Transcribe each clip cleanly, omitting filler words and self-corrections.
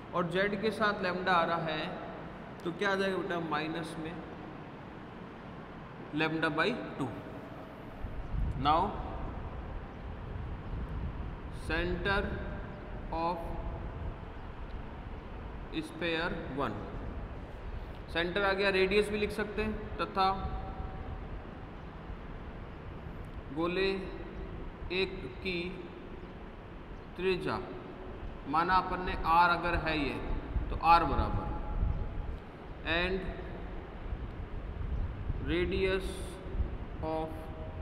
और z के साथ लैम्डा आ रहा है तो क्या आ जाएगा बेटा माइनस में lambda by 2। Now centre of sphere 1, centre आ गया, रेडियस भी लिख सकते हैं, तथा गोले एक की त्रिज्या माना अपन ने r अगर है ये तो r बराबर एंड रेडियस ऑफ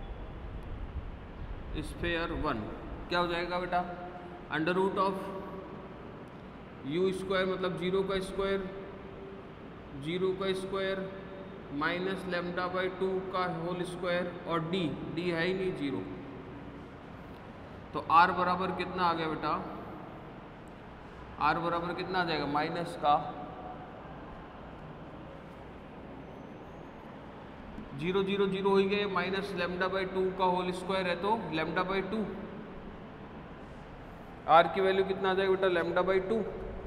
स्फीयर 1 क्या हो जाएगा बेटा under root of u square मतलब 0 का स्क्वायर माइनस लैम्डा बाई 2 का होल स्क्वायर और d है ही नहीं 0, तो r बराबर कितना आ गया बेटा, r बराबर कितना आ जाएगा माइनस का 0 0 0 हो ही गए, माइनस लैम्डा बाई 2 का होल स्क्वायर है तो लैम्डा बाई 2, r की वैल्यू कितना आ जाएगा बेटा लैम्डा बाई 2।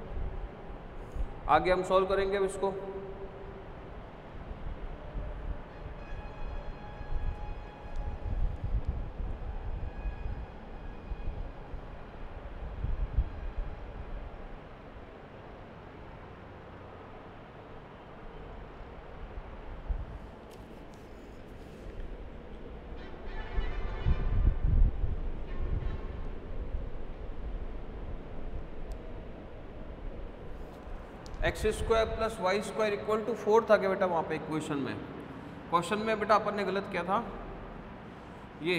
आगे हम सॉल्व करेंगे अब इसको। X square plus Y square equal to 4 था क्या बेटा वहाँ पे इक्वेशन में, क्वेश्चन में बेटा अपन ने गलत किया था, ये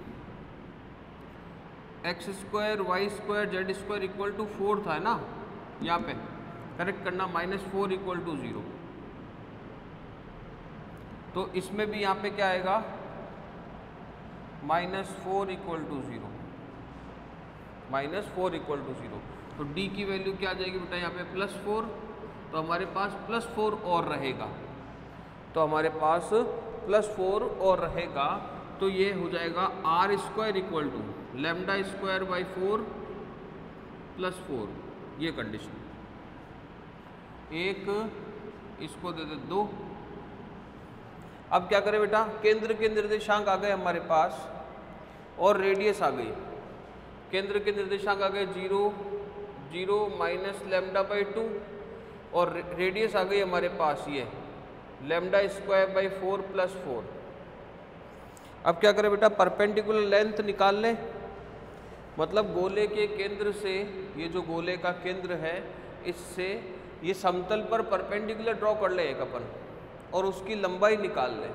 X square Y square Z square equal to 4 था है ना, यहाँ पे करेक्ट करना -4 इक्वल टू 0, तो इसमें भी यहाँ पे क्या आएगा -4 इक्वल टू 0, -4 इक्वल टू 0, तो d की वैल्यू क्या आ जाएगी बेटा यहाँ पे +4, तो हमारे पास +4 और रहेगा, तो हमारे पास +4 और रहेगा, तो ये हो जाएगा r square equal to lambda square by 4 +4, ये कंडीशन। एक इसको दे दे 2। अब क्या करें बेटा, केंद्र के निर्देशांक आ गए हमारे पास और रेडियस आ गई, केंद्र के निर्देशांक आ गए 0 0 माइनस लैम्डा बाई 2 और रेडियस आ गई हमारे पास ये लैम्डा स्क्वायर बाई 4 +4। अब क्या करें बेटा, परपेंडिकुलर लेंथ निकाल लें, मतलब गोले के केंद्र से, ये जो गोले का केंद्र है इससे ये समतल पर परपेंडिकुलर ड्रॉ कर ले एक अपन और उसकी लंबाई निकाल लें।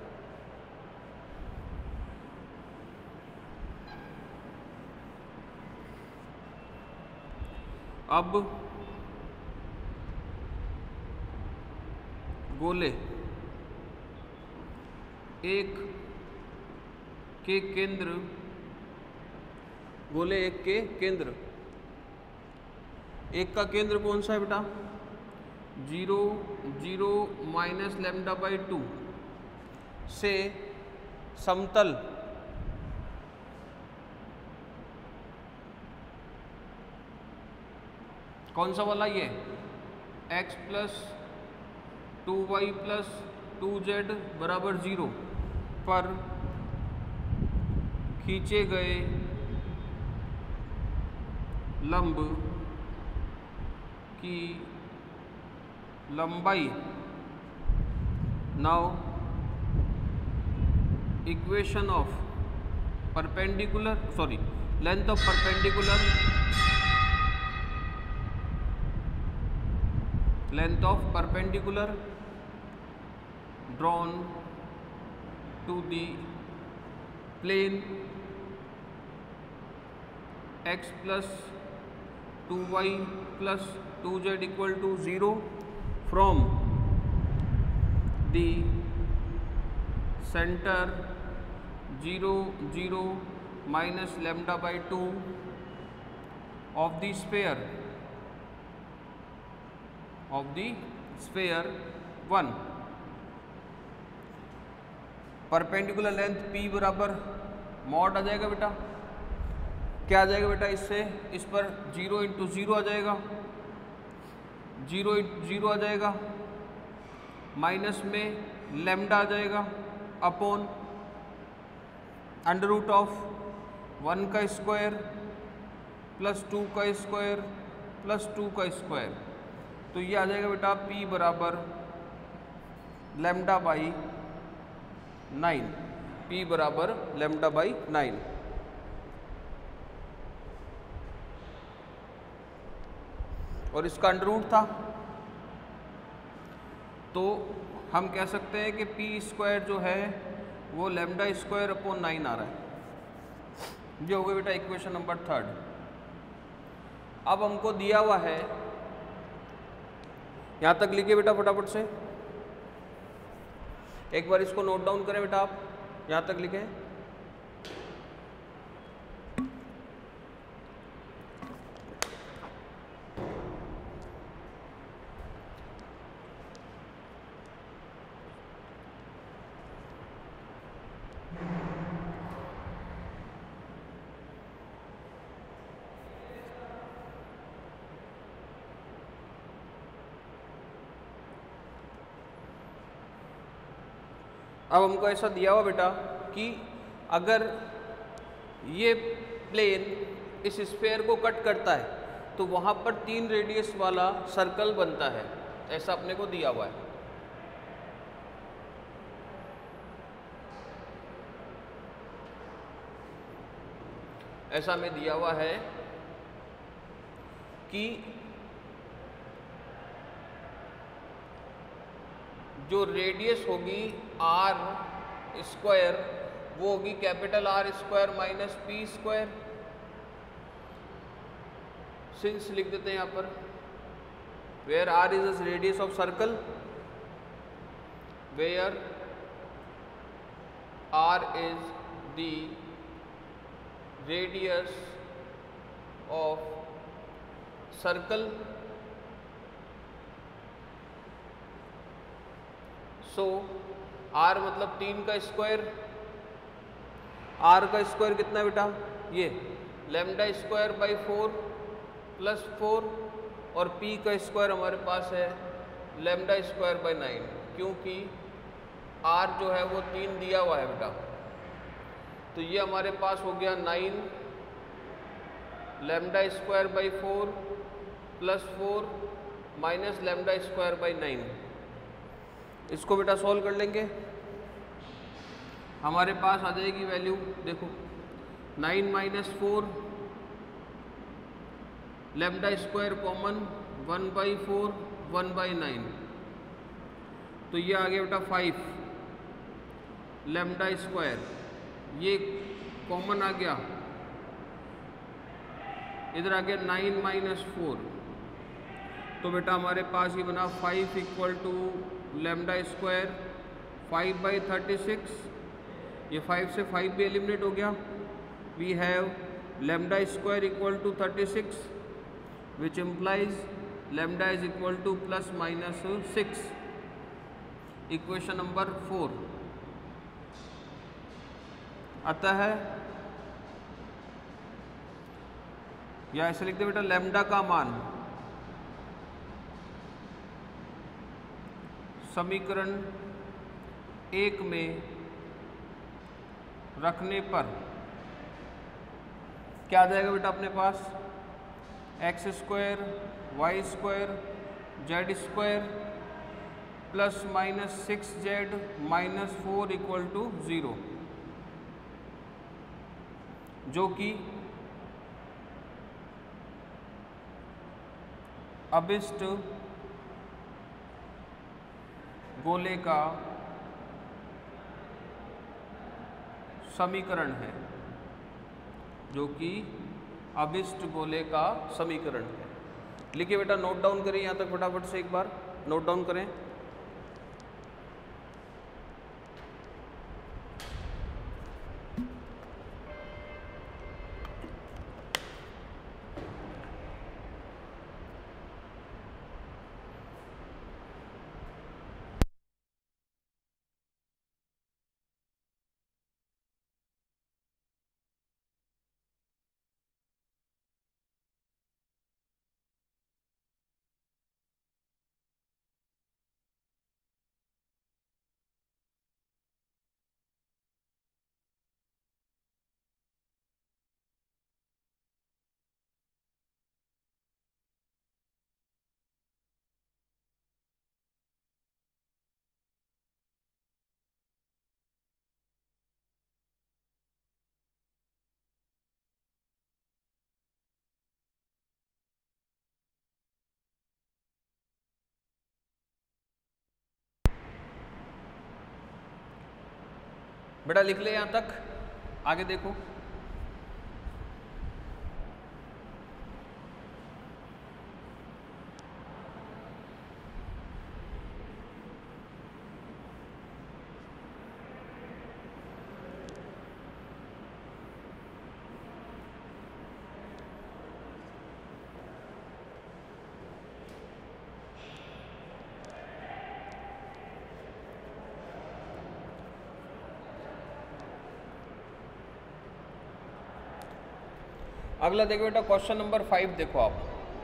अब गोले एक के केंद्र, गोले एक के केंद्र, एक का केंद्र कौन सा है बेटा 0 0 माइनस लैम्डा बाई 2 से समतल कौन सा वाला, ये x plus 2y plus 2z बराबर 0 पर खींचे गए लंब की लंबाई। Now equation of perpendicular length of perpendicular drawn to the plane x plus 2y plus 2z equal to 0 from the center 0 0 minus lambda by 2 of the sphere 1। Perpendicular length p बराबर mod आ जाएगा बेटा, क्या आ जाएगा बेटा, इससे इस पर 0 × 0 आ जाएगा, जीरो जीरो आ जाएगा, माइनस में लेमडा आ जाएगा अपॉन अंडर रूट ऑफ 1 का स्क्वायर प्लस 2 का स्क्वायर प्लस 2 का स्क्वायर। तो ये आ जाएगा बेटा p बराबर लेमडा बाई 9, p बराबर लेमडा बाई 9। और इसका अंडर रूट था, तो हम कह सकते हैं कि पी स्क्वायर जो है वो लेमडा स्क्वायर अपॉन 9 आ रहा है। ये हो गया बेटा इक्वेशन नंबर 3। अब हमको दिया हुआ है, यहाँ तक लिखिए बेटा फटाफट से, एक बार इसको नोट डाउन करें बेटा, आप यहाँ तक लिखें। अब हमको ऐसा दिया हुआ बेटा कि अगर ये प्लेन इस स्फीयर को कट करता है तो वहाँ पर 3 रेडियस वाला सर्कल बनता है, ऐसा अपने को दिया हुआ है। ऐसा हमें दिया हुआ है कि जो रेडियस होगी आर स्क्वायर वो होगी capital R square minus P square. Since लिख देते हैं यहाँ पर, where R is the radius of circle, where R is the radius of circle. So R मतलब 3 का स्क्वायर, आर का स्क्वायर कितना है बेटा, ये लेमडा स्क्वायर बाई 4 प्लस 4, और पी का स्क्वायर हमारे पास है लेमडा स्क्वायर बाई 9, क्योंकि आर जो है वो 3 दिया हुआ है बेटा। तो ये हमारे पास हो गया 9 lambda square by 4 plus 4 minus lambda square by 9। इसको बेटा सॉल्व कर लेंगे, हमारे पास आ जाएगी वैल्यू, देखो 9 minus 4, lambda square common 1 by 4 1 by 9, तो ये आ गया बेटा 5 लेमडा स्क्वायर, ये कॉमन आ गया, इधर आ गया 9 माइनस 4, तो बेटा हमारे पास ये बना 5 equal to lambda square 5 by 36, ये 5 से 5 भी एलिमिनेट हो गया। We have lambda square equal to 36 which implies lambda is equal to plus minus 6। Equation number 4 अतः या ऐसे लिखते बेटा लेमडा का मान समीकरण 1 में रखने पर क्या आ जाएगा बेटा अपने पास, X square Y square Z square plus minus 6z minus 4 equal to 0, जो कि अभिष्ट गोले का समीकरण है, जो कि अभिष्ट गोले का समीकरण है। लिखिए बेटा, नोट डाउन करें यहाँ तक फटाफट से, एक बार नोट डाउन करें। बेटा लिख ले यहाँ तक, आगे देखो। अगला देखो बेटा क्वेश्चन नंबर 5 देखो आप।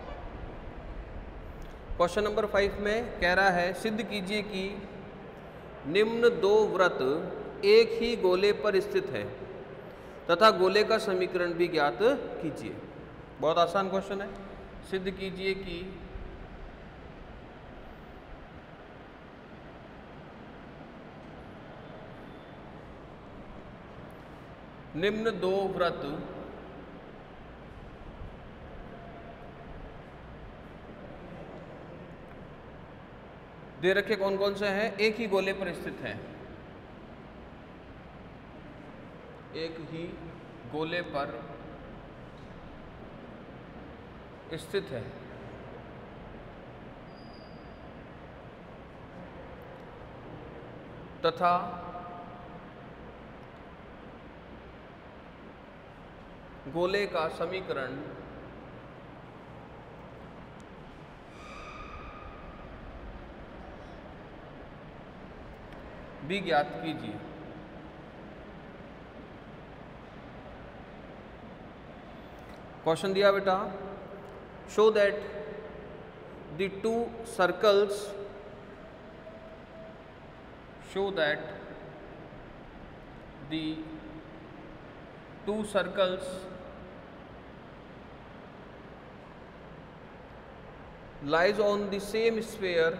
क्वेश्चन नंबर 5 में कह रहा है सिद्ध कीजिए कि निम्न दो वृत्त एक ही गोले पर स्थित है तथा गोले का समीकरण भी ज्ञात कीजिए। बहुत आसान क्वेश्चन है। सिद्ध कीजिए कि निम्न दो वृत्त दे रखे कौन कौन से हैं, एक ही गोले पर स्थित हैं, एक ही गोले पर स्थित है तथा गोले का समीकरण भी ज्ञात कीजिए। क्वेश्चन दिया बेटा, show that the two circles lies on the same sphere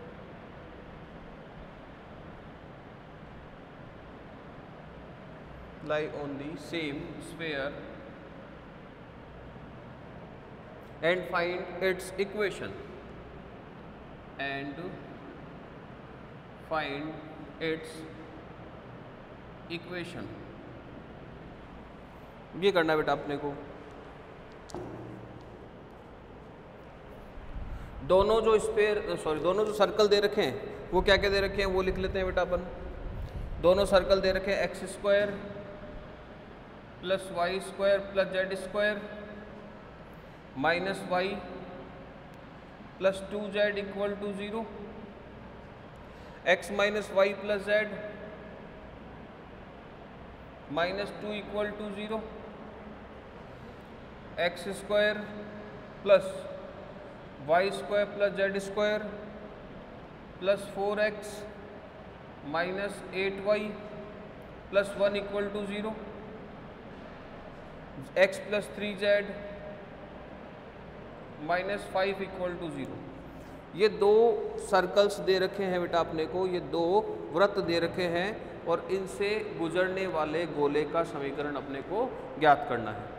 and find its equation ये करना है बेटा अपने को। दोनों जो सर्कल दे रखे हैं वो क्या क्या दे रखे हैं वो लिख लेते हैं बेटा अपन। दोनों सर्कल दे रखे हैं X square plus Y square plus Z square minus Y plus 2z equal to 0, X minus Y plus Z minus 2 equal to 0, X square plus Y square plus Z square plus 4x minus 8y plus 1 equal to 0, x plus 3z minus 5 equal to 0। ये दो circles दे रखे हैं बेटा अपने को, ये दो वृत्त दे रखे हैं और इनसे गुजरने वाले गोले का समीकरण अपने को ज्ञात करना है।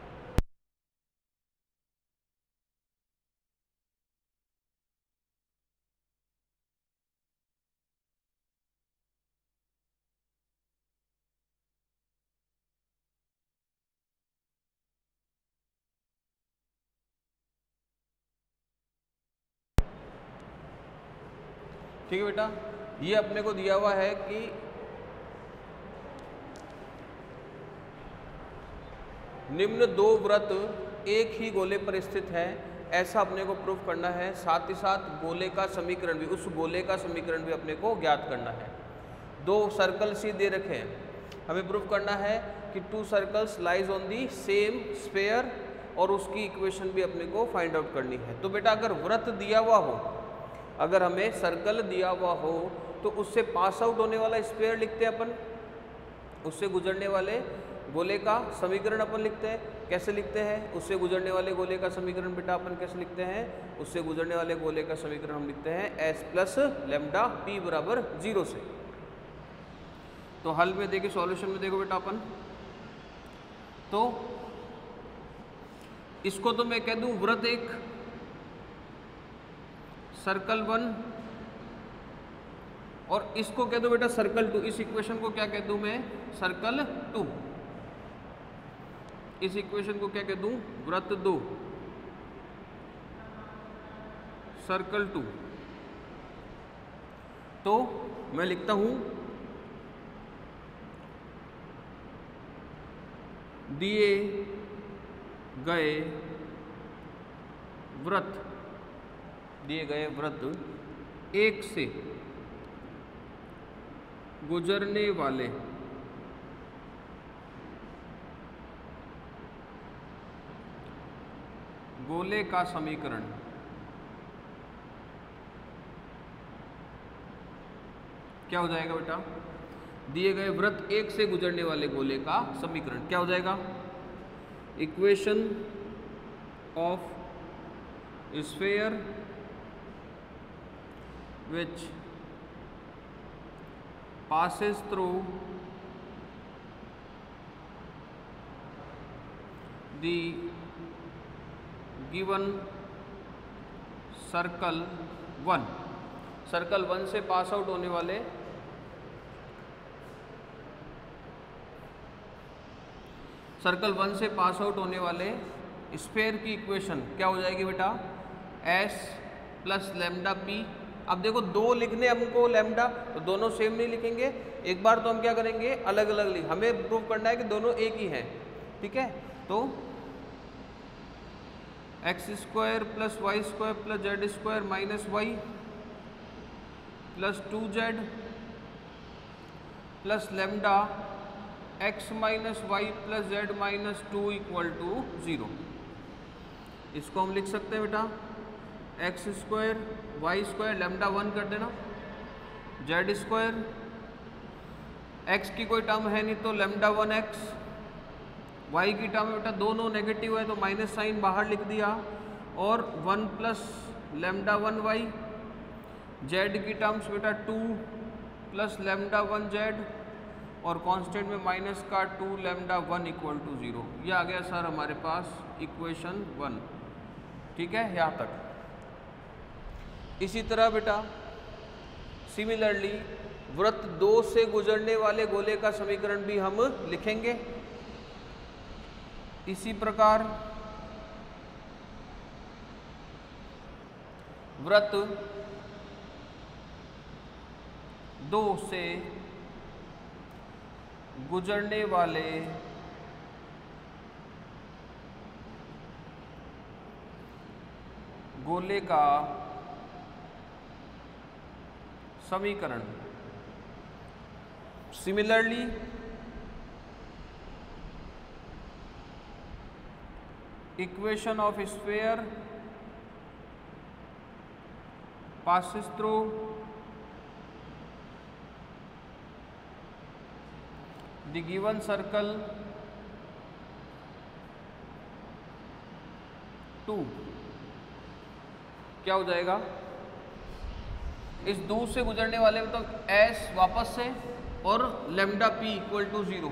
ठीक है बेटा, ये अपने को दिया हुआ है कि निम्न दो वृत्त एक ही गोले पर स्थित है, ऐसा अपने को प्रूफ करना है। साथ ही साथ गोले का समीकरण भी, उस गोले का समीकरण भी अपने को ज्ञात करना है। दो सर्कल्स ही दे रखे हैं, हमें प्रूफ करना है कि two circles lies on the same sphere और उसकी इक्वेशन भी अपने को फाइंड आउट करनी है। तो बेटा अगर वृत्त दिया हुआ हो, अगर हमें सर्कल दिया हुआ हो तो उससे पास आउट होने वाला स्फीयर लिखते हैं अपन, उससे गुजरने वाले गोले का समीकरण अपन लिखते हैं। कैसे लिखते हैं? उससे गुजरने वाले गोले का समीकरण बेटा अपन कैसे लिखते हैं? उससे गुजरने वाले गोले का समीकरण हम लिखते हैं s प्लस लेमडा p बराबर 0 से। तो हल में देखिए, सॉल्यूशन में देखो बेटा अपन, तो इसको तो मैं कह दूं वृत्त एक, सर्कल 1 और इसको कह दो बेटा सर्कल 2। इस इक्वेशन को क्या कह दूं मैं? सर्कल 2। इस इक्वेशन को क्या कह दूं? वृत्त 2, सर्कल 2। तो मैं लिखता हूं दिए गए वृत्त एक से गुजरने वाले गोले का समीकरण क्या हो जाएगा बेटा? दिए गए वृत्त एक से गुजरने वाले गोले का समीकरण क्या हो जाएगा? Equation of sphere which passes through the given circle 1। Circle 1 से पास आउट होने वाले स्फीयर की इक्वेशन क्या हो जाएगी बेटा? S plus lambda P. अब देखो दो लिखने हमको लैम्डा, तो दोनों सेम नहीं लिखेंगे, एक बार तो हम क्या करेंगे अलग अलग लिख, हमें प्रूव करना है कि दोनों एक ही हैं, ठीक है। तो X square plus Y square plus Z square minus Y plus 2z plus lambda X minus Y plus Z minus 2 equal to 0। इसको हम लिख सकते हैं बेटा X square Y square lambda 1 कर देना, जेड स्क्वायर एक्स की कोई टर्म है नहीं तो लैम्डा 1x, वाई की टर्म बेटा दोनों नेगेटिव है तो माइनस साइन बाहर लिख दिया, और 1 प्लस लैम्डा 1y, जेड की टर्म्स बेटा 2 प्लस लैम्डा 1z और कांस्टेंट में माइनस का 2 लैम्डा 1 इक्वल टू 0। ये आ गया सर हमारे पास इक्वेशन 1, ठीक है यहाँ तक। इसी तरह बेटा सिमिलरली वृत्त 2 से गुजरने वाले गोले का समीकरण भी हम लिखेंगे। इसी प्रकार वृत्त 2 से गुजरने वाले गोले का समीकरण similarly equation of sphere passes through the given circle 2 क्या हो जाएगा? इस दूर से गुजरने वाले में तो S वापस से और lambda p equal to 0,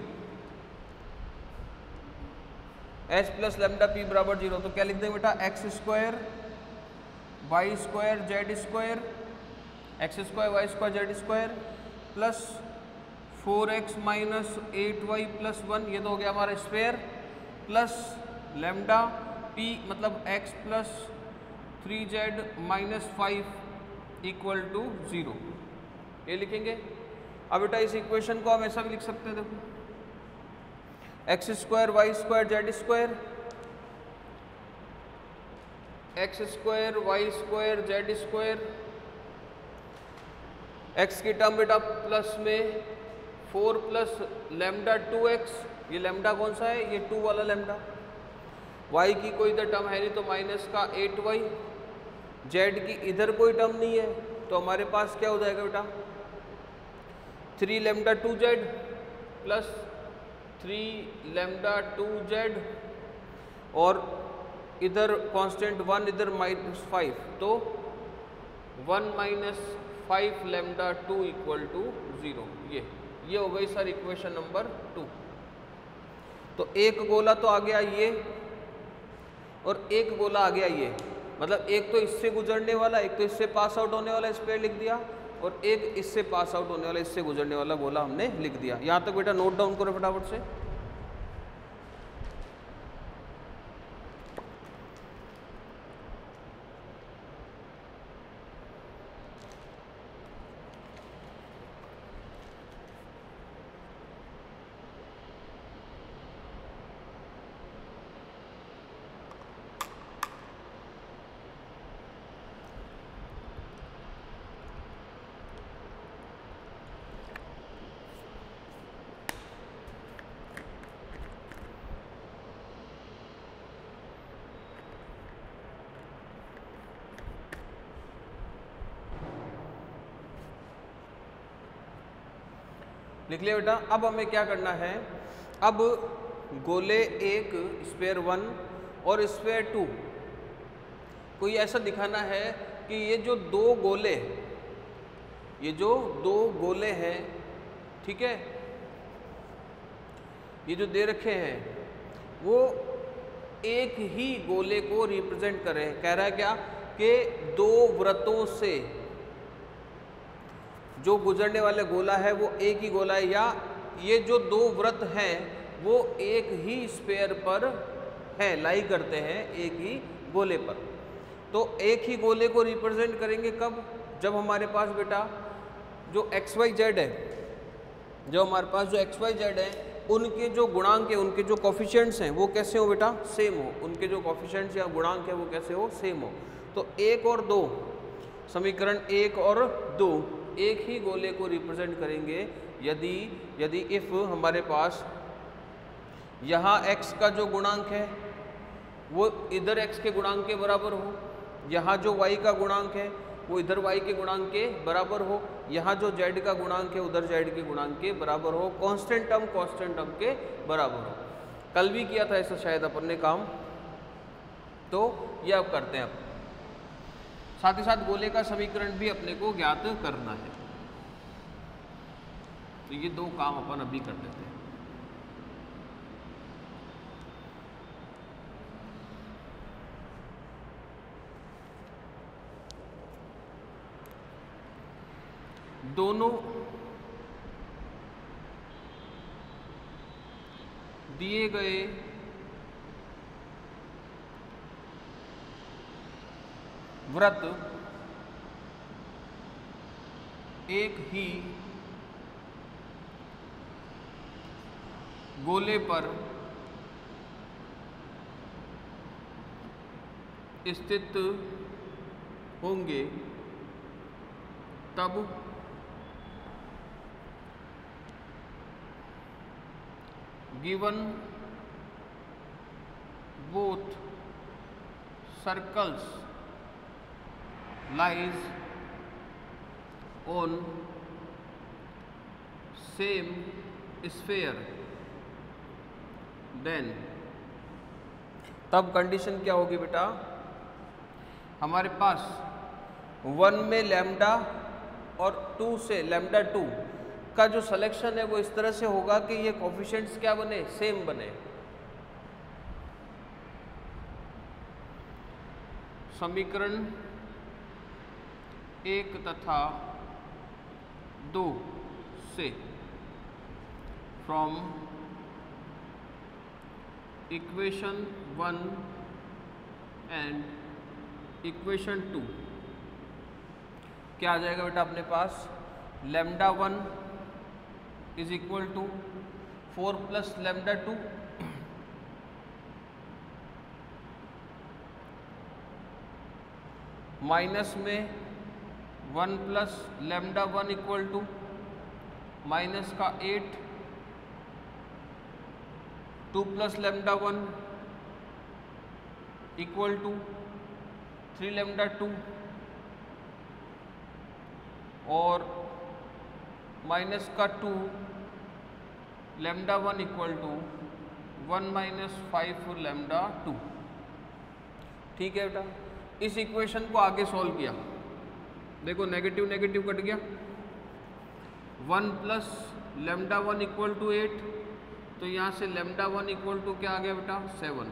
S plus lambda p बराबर 0। तो क्या लिख देंगे बेटा? X square Y square Z square, x square Y square Z square plus 4x minus 8y plus 1, ये तो हो गया हमारा स्क्वायर, प्लस लैम्डा p मतलब x plus 3z minus 5 equal to 0, ये लिखेंगे। अब बेटा इस इक्वेशन को हम ऐसा भी लिख सकते हैं, देखो x square Y square Z square, x square Y square Z square, एक्स की टर्म बेटा प्लस में 4 प्लस लैम्डा 2x, ये लैम्डा कौन सा है? ये 2 वाला लैम्डा, वाई की कोई इधर टर्म है नहीं तो माइनस का 8y, जेड की इधर कोई टर्म नहीं है तो हमारे पास क्या हो जाएगा बेटा? 3 lambda 2z plus 3 lambda 2z और इधर कांस्टेंट 1 इधर माइनस 5, तो 1 माइनस 5 लैम्डा 2 इक्वल टू 0। ये हो गई सर इक्वेशन नंबर 2। तो एक गोला तो आ गया ये और एक गोला आ गया ये, मतलब एक तो इससे गुजरने वाला, एक तो इससे पास आउट होने वाला स्क्वायर लिख दिया, और एक इससे पास आउट होने वाला, इससे गुजरने वाला गोला हमने लिख दिया। यहाँ तक बेटा नोट डाउन करो फटाफट से। लिख लिया बेटा। अब हमें क्या करना है, अब गोले 1 स्फीयर 1 और स्फीयर 2 को ऐसा दिखाना है कि ये जो दो गोले हैं, ठीक है, ये जो दे रखे हैं वो एक ही गोले को रिप्रेजेंट करें। कह रहा है क्या कि दो वृत्तों से जो गुजरने वाला गोला है वो एक ही गोला है, या ये जो दो वृत्त हैं वो एक ही स्फीयर पर है, लाई करते हैं एक ही गोले पर। तो एक ही गोले को रिप्रेजेंट करेंगे कब, जब हमारे पास बेटा जो XYZ है, जो हमारे पास जो XYZ है उनके जो गुणांक है, उनके जो कोफिशिएंट्स हैं वो कैसे हो बेटा, सेम हो। उनके जो कोफिशिएंट्स या गुणांक है वो कैसे हो, सेम हो। तो 1 और 2, समीकरण 1 और 2 एक ही गोले को रिप्रेजेंट करेंगे यदि इफ हमारे पास यहाँ x का जो गुणांक है वो इधर x के गुणांक के बराबर हो, यहाँ जो y का गुणांक है वो इधर y के गुणांक के बराबर हो, यहाँ जो z का गुणांक है उधर z के गुणांक के बराबर हो, कांस्टेंट टर्म के बराबर हो। कल भी किया था ऐसा शायद अपन ने काम, तो ये अब करते हैं। अब साथ ही साथ गोले का समीकरण भी अपने को ज्ञात करना है, तो ये दो काम अपन अभी कर लेते हैं। दोनों दिए गए वृत्त एक ही गोले पर स्थित होंगे तब given both circles lies on same sphere, then तब कंडीशन क्या होगी बेटा, हमारे पास 1 में लैम्डा और 2 से लैम्डा 2 का जो सिलेक्शन है वो इस तरह से होगा कि ये कोफिशिएंट्स क्या बने, सेम बने। समीकरण 1 तथा 2 से फ्रॉम इक्वेशन 1 एंड इक्वेशन 2 क्या आ जाएगा बेटा अपने पास, lambda 1 is equal to 4 plus lambda 2 minus में 1 plus lambda 1 equal to minus का 8, 2 plus lambda 1 equal to 3 lambda 2 और माइनस का 2 lambda 1 equal to 1 minus 5 lambda 2। ठीक है बेटा, इस इक्वेशन को आगे सॉल्व किया, देखो नेगेटिव नेगेटिव कट गया, 1 प्लस लैम्डा 1 इक्वल टू 8, तो यहाँ से लैम्डा 1 इक्वल टू क्या आ गया बेटा, 7।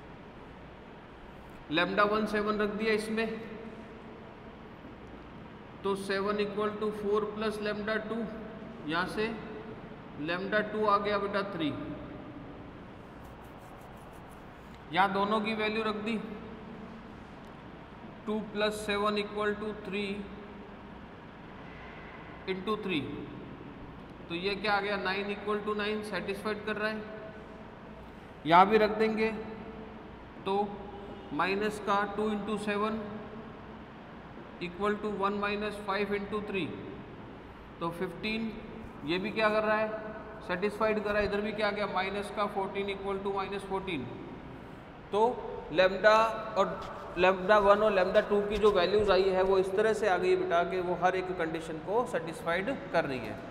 लैम्डा 1 7 रख दिया इसमें, तो 7 इक्वल टू 4 प्लस लेमडा 2, यहाँ से लेमडा 2 आ गया बेटा 3। यहाँ दोनों की वैल्यू रख दी, 2 प्लस 7 इक्वल टू 3 इंटू 3, तो ये क्या आ गया 9 इक्वल टू 9, सेटिस्फाइड कर रहा है। यहाँ भी रख देंगे तो माइनस का 2 into 7 equal to 1 minus 5 into 3, तो 15, ये भी क्या कर रहा है सेटिस्फाइड कर रहा है। इधर भी क्या आ गया माइनस का 14 इक्वल टू माइनस 14। तो लेमडा और लेमडा 1 और लेमडा 2 की जो वैल्यूज़ आई है वो इस तरह से आ गई बेटा कि वो हर एक कंडीशन को सेटिस्फाइड कर रही है।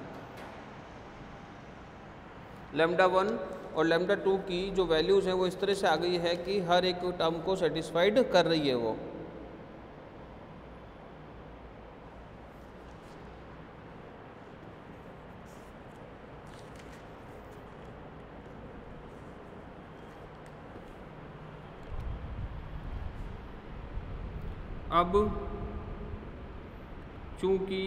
लेमडा 1 और लेमडा 2 की जो वैल्यूज़ हैं वो इस तरह से आ गई है कि हर एक टर्म को सेटिस्फाइड कर रही है वो। अब चूंकि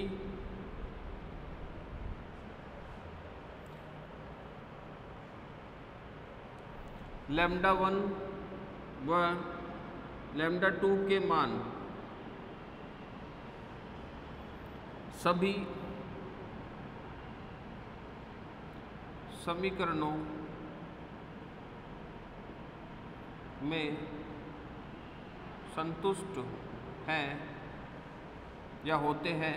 लेमडा 1 व लेमडा 2 के मान सभी समीकरणों में संतुष्ट हैं या होते हैं,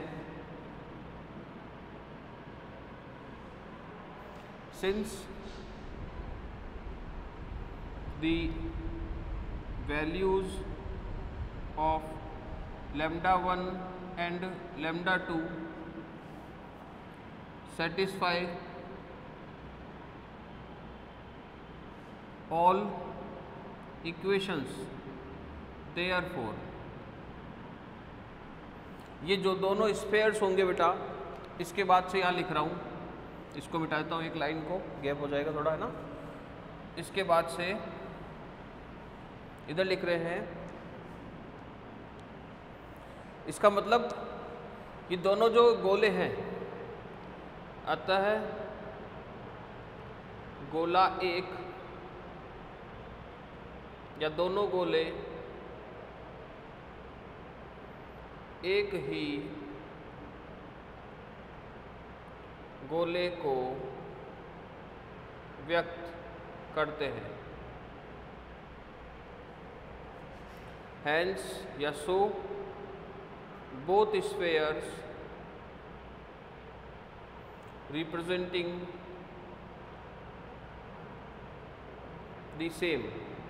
since the values of lambda 1 and lambda 2 satisfy all equations, therefore ये जो दोनों स्फेयर्स होंगे बेटा, इसके बाद से यहाँ लिख रहा हूँ, इसको मिटा देता हूँ, एक लाइन को गैप हो जाएगा थोड़ा, है ना। इसके बाद से इधर लिख रहे हैं, इसका मतलब ये दोनों जो गोले हैं, अतः गोला एक या दोनों गोले एक ही गोले को व्यक्त करते हैं। Hence या so both spheres representing the same।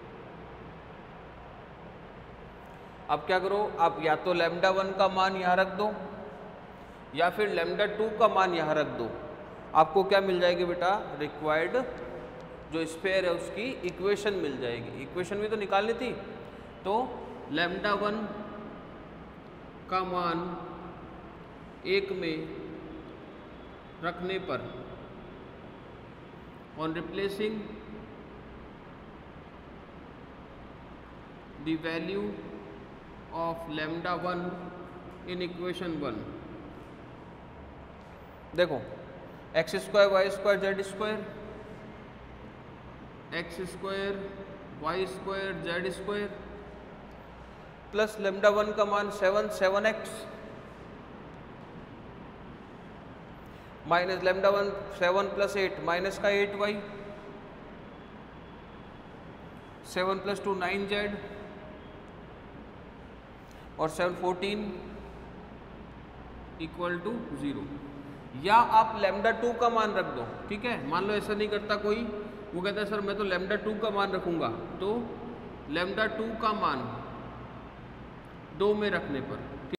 अब क्या करो, आप या तो लेमडा 1 का मान यहाँ रख दो या फिर लेमडा 2 का मान यहाँ रख दो। आपको क्या मिल जाएगी बेटा, रिक्वायर्ड जो स्फेयर है उसकी इक्वेशन मिल जाएगी। इक्वेशन भी तो निकालनी थी। तो लेमडा 1 का मान 1 में रखने पर, on replacing the value of lambda 1 in equation 1, देखो x square Y square Z square, x square Y square Z square plus lambda 1 का मान 7x minus lambda 1 7 plus 8 minus का 8y, 7 प्लस 2 9z और 7 14 इक्वल टू 0। या आप lambda 2 का मान रख दो, ठीक है। मान लो ऐसा नहीं करता कोई, वो कहता है सर मैं तो लेमडा 2 का मान रखूंगा, तो लेमडा 2 का मान 2 में रखने पर